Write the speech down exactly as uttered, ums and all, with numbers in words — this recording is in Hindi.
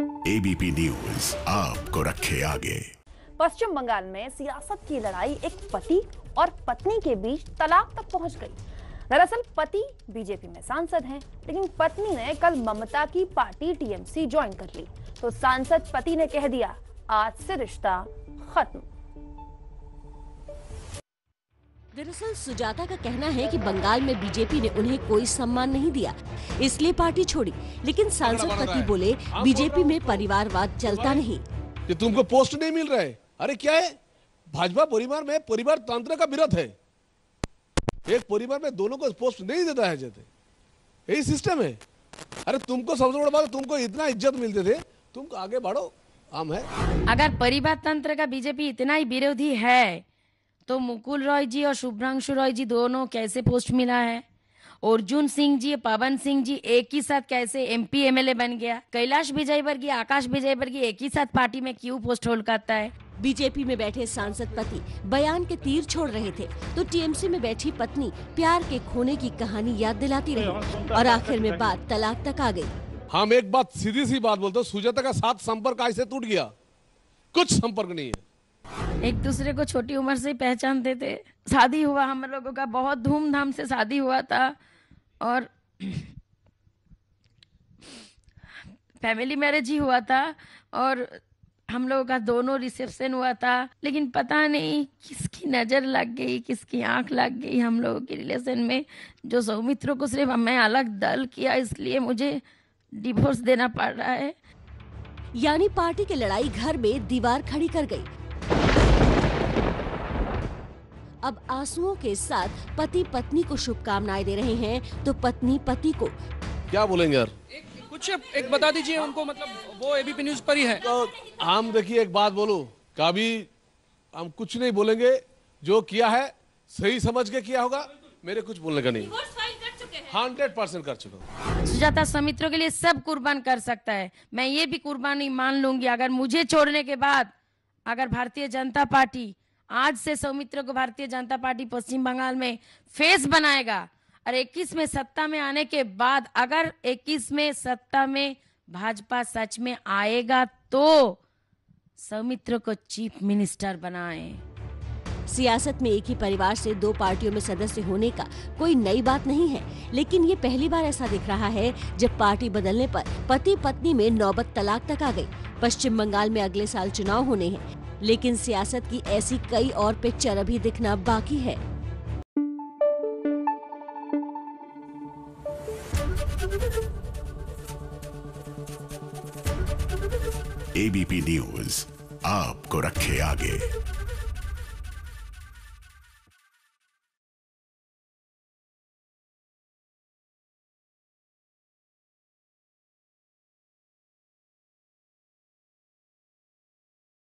एबीपी न्यूज आपको रखे आगे। पश्चिम बंगाल में सियासत की लड़ाई एक पति और पत्नी के बीच तलाक तक पहुंच गई। दरअसल पति बीजेपी में सांसद हैं, लेकिन पत्नी ने कल ममता की पार्टी टीएमसी ज्वाइन कर ली, तो सांसद पति ने कह दिया आज से रिश्ता खत्म। दरअसल सुजाता का कहना है कि बंगाल में बीजेपी ने उन्हें कोई सम्मान नहीं दिया, इसलिए पार्टी छोड़ी। लेकिन सांसद पति बोले बीजेपी में परिवारवाद चलता नहीं। कि तुमको पोस्ट नहीं मिल रहा है, अरे क्या है, भाजपा परिवार में परिवार तंत्र का विरोध है। एक परिवार में दोनों को पोस्ट नहीं देता है, जैसे यही सिस्टम है। अरे तुमको सबसे बड़ा बात, तुमको इतना इज्जत मिलते थे, तुमको आगे बढ़ो, हम है। अगर परिवार तंत्र का बीजेपी इतना ही विरोधी है तो मुकुल रॉय जी और शुभ्रांशु रॉय जी दोनों कैसे पोस्ट मिला है? अर्जुन सिंह जी, पवन सिंह जी एक ही साथ कैसे एमपी एमएलए बन गया? कैलाश विजयवर्गीय, आकाश विजयवर्गीय एक ही साथ पार्टी में क्यों पोस्ट होल्ड करता है? बीजेपी में बैठे सांसद पति बयान के तीर छोड़ रहे थे, तो टीएमसी में बैठी पत्नी प्यार के खोने की कहानी याद दिलाती रही और आखिर में बात तलाक तक आ गई। हम एक बात सीधी सी बात बोलते, सुजाता का साथ संपर्क ऐसे टूट गया, कुछ संपर्क नहीं है। एक दूसरे को छोटी उम्र से पहचानते थे। शादी हुआ हम लोगों का, बहुत धूमधाम से शादी हुआ था और फैमिली मैरिज ही हुआ था और हम लोगों का दोनों रिसेप्शन हुआ था। लेकिन पता नहीं किसकी नजर लग गई, किसकी आंख लग गई हम लोगों के रिलेशन में, जो सौमित्रों को सिर्फ मैं अलग दल किया, इसलिए मुझे डिवोर्स देना पड़ रहा है। यानी पार्टी की लड़ाई घर में दीवार खड़ी कर गई। अब आंसुओं के साथ पति पत्नी को शुभकामनाएं दे रहे हैं, तो पत्नी पति को क्या बोलेंगे यार? एक, कुछ एक बता दीजिए उनको, मतलब वो एबीपी न्यूज पर ही है। तो हम देखिए एक बात बोलूं, कभी हम कुछ नहीं बोलेंगे, जो किया है सही समझ के किया होगा, मेरे कुछ बोलने का नहीं। हंड्रेड परसेंट कर चुका। सुजाता सौमित्रों के लिए सब कुर्बान कर सकता है, मैं ये भी कुर्बानी मान लूंगी। अगर मुझे छोड़ने के बाद अगर भारतीय जनता पार्टी आज से सौमित्रों को भारतीय जनता पार्टी पश्चिम बंगाल में फेस बनाएगा और इक्कीस में सत्ता में आने के बाद अगर इक्कीस में सत्ता में भाजपा सच में आएगा तो सौमित्रों को चीफ मिनिस्टर बनाए। सियासत में एक ही परिवार से दो पार्टियों में सदस्य होने का कोई नई बात नहीं है, लेकिन ये पहली बार ऐसा दिख रहा है जब पार्टी बदलने पर पति पत्नी में नौबत तलाक तक आ गई। पश्चिम बंगाल में अगले साल चुनाव होने हैं, लेकिन सियासत की ऐसी कई और पिक्चर अभी दिखना बाकी है। एबीपी न्यूज आपको रखे आगे।